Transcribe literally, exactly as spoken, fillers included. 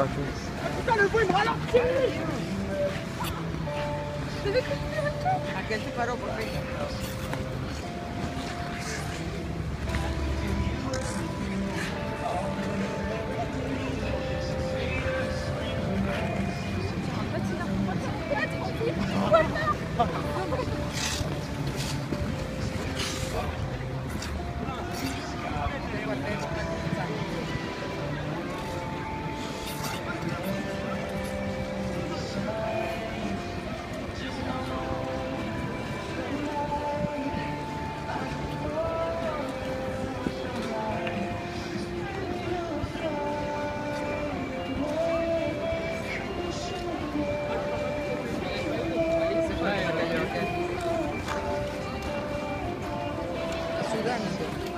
raconte. Putain, le fou, il me ralentit. ¿A qué se paró por ahí? Sudando.